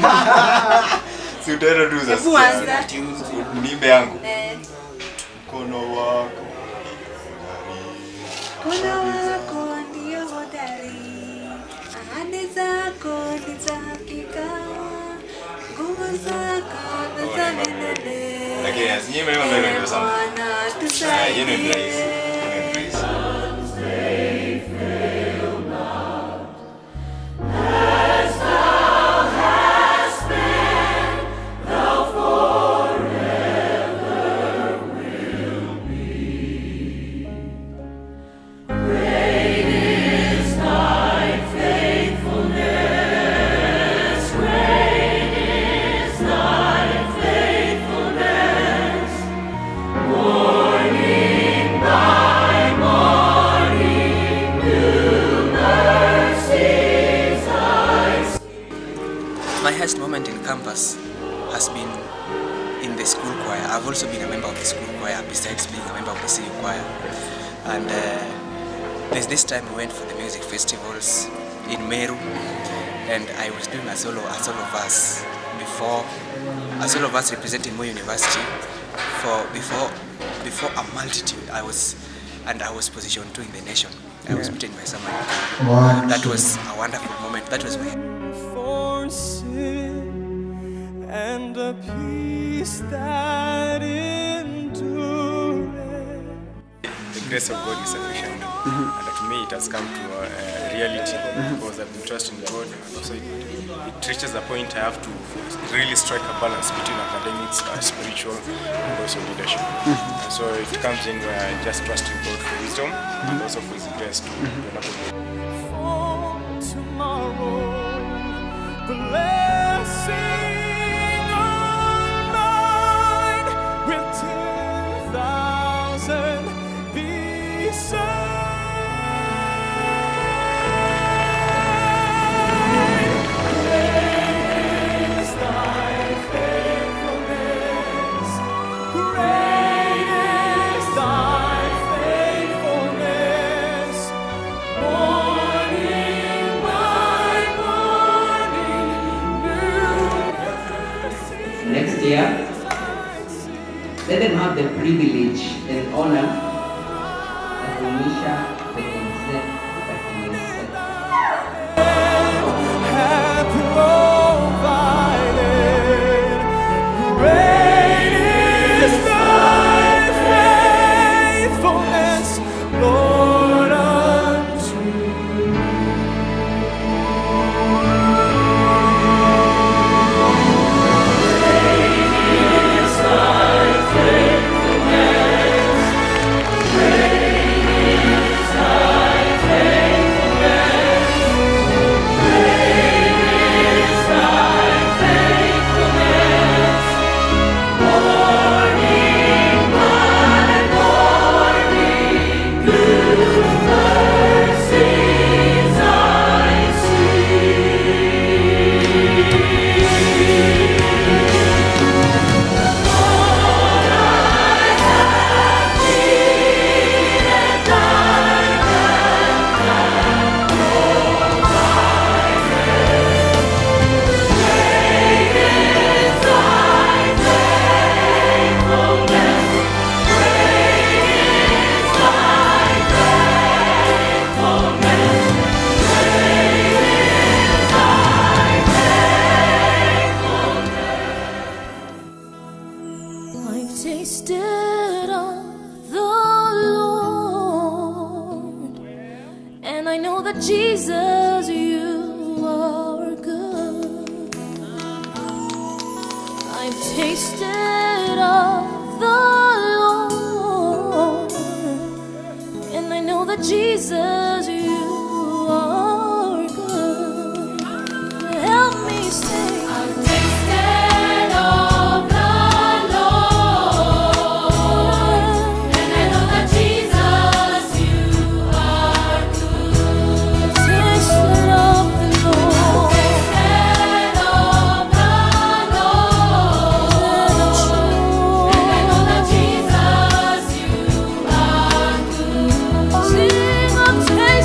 Si utero tu za. Kwanza Nimbe yangu. Mkono wako. Mkono wako ndio hodari. Ahadi zako ni za hakika. Nguvu zako ni za milele. Lakini asinyime hiyo ndio sana. Yeye ni nice. My highest moment in campus has been in the school choir. I've also been a member of the school choir besides being a member of the CU choir. And there's this time we went for the music festivals in Meru, and I was doing a solo verse representing Moi University before a multitude. I was positioned 2 in the nation. I was beaten by someone. That was a wonderful moment. That was my sin and a peace that endureth. The grace of God is sufficient, and to me it has come to a reality because I've been trusting God, and also it reaches a point I have to really strike a balance between academics, spiritual, and also leadership. And so it comes in where I just trusting God for wisdom and also for His grace to For tomorrow, the blessing of mine with 10,000 beside. Great is thy faithfulness. Great is thy faithfulness. Morning by morning, new Next year, let them have the privilege and honor of Misha the consent that he has set. have provided. Great is thy faithfulness, Lord, unto I've tasted of the Lord, and I know that Jesus, you are good. I've tasted of the Lord, and I know that Jesus, you are good. Help me stay. I've tasted of the Lord, and I know that Jesus, you are good. Tasted of the Lord, tasted of the Lord, and I know that Jesus, you are good. Sing, I've tasted.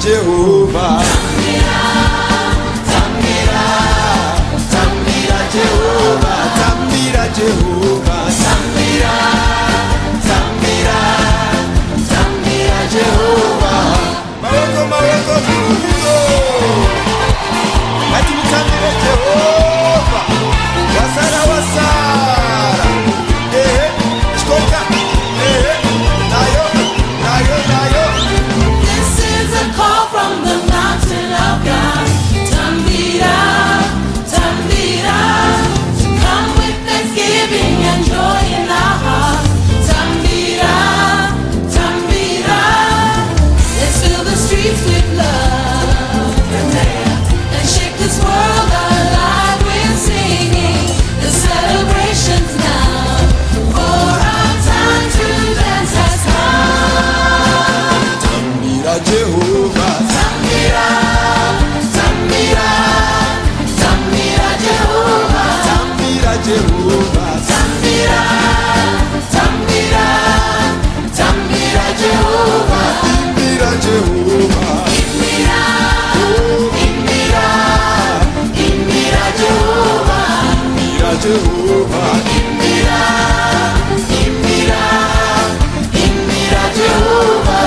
Jehovah. Tambira Jehovah, tambira Jehovah, tambira Jehovah. Maweko kuzo. Ati mtambire Jehovah. Wasara. Shkoka. Nayo. This is a call from the mountain of God. Tambira, to come with thanksgiving and joy in our heart. Tambira, let's fill the streets with love and shake this world alive with singing. The celebrations now, for our time to dance has come. Tambira Jehovah. Tambira Jehovah. Tambira Jehovah. Tambira Jehovah. Tambira Jehovah. Imbira Jehovah. Tambira Jehovah. Imbira Jehovah.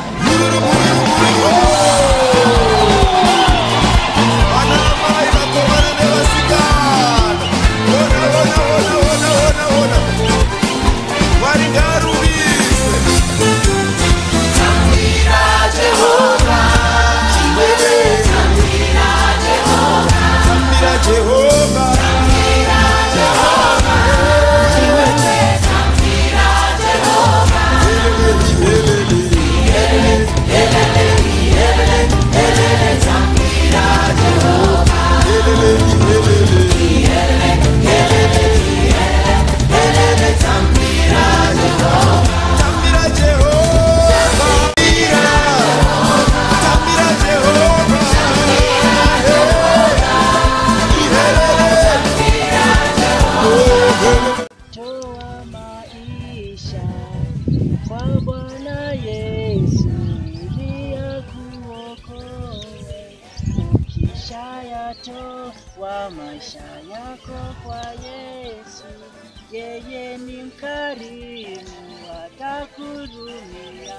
Toa maisha kwa Bwana Yesu ili akuokoe. Ukisha yatoa maisha yako kwa Yesu, yeye ni mkarimu, atakuhurumia.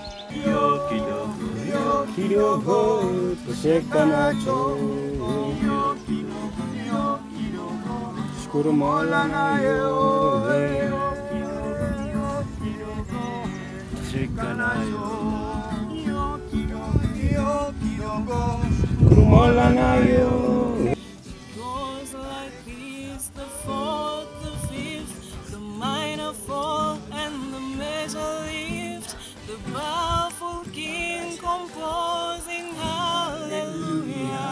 Kidogo kucheka nacho, shukuru Mola nayo, kucheka nayo, shukuru Mola nayo. Goes like this, the fourth, the fifth, the minor fall and the major lift, the powerful King composing hallelujah.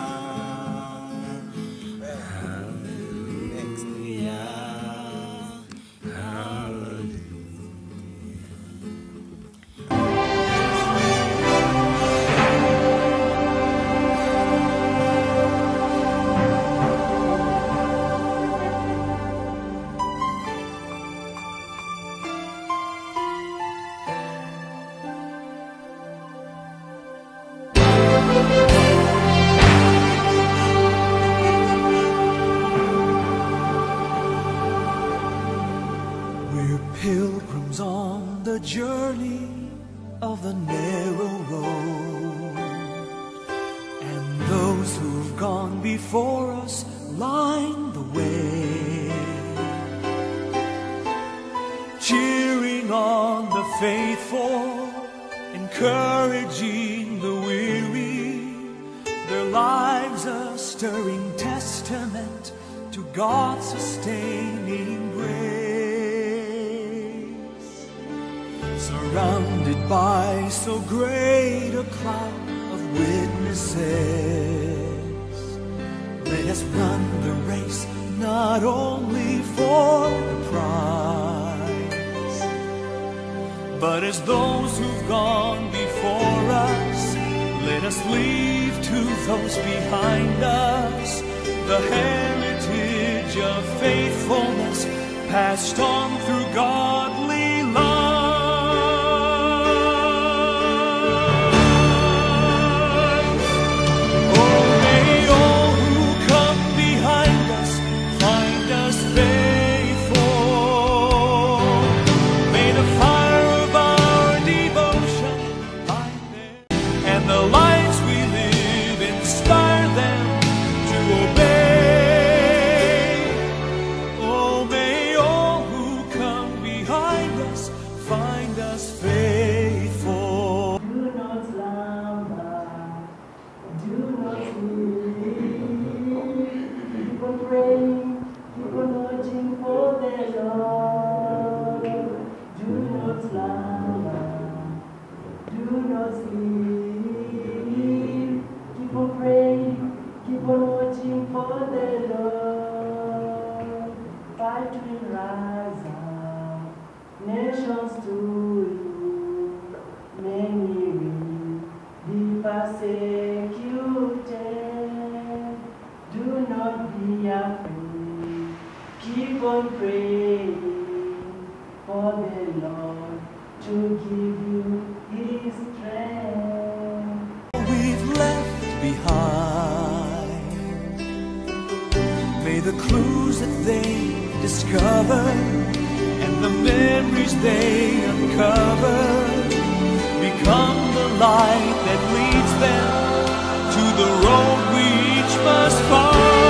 We're pilgrims on the journey of the narrow road, and those who've gone before us line the way, cheering on the faithful, encouraging the weary, their lives a stirring testament to God's sustaining grace. Surrounded by so great a cloud of witnesses, let us run the race not only for the prize, but as those who've gone before us, let us leave to those behind us the heritage of faithfulness passed on through godly love. searching for the Lord. Fight will rise up, nations to you, many will be persecuted. Do not be afraid, keep on praying for the Lord to give you His strength. We've left behind, may the clues that they discover and the memories they uncover become the light that leads them to the road we each must follow.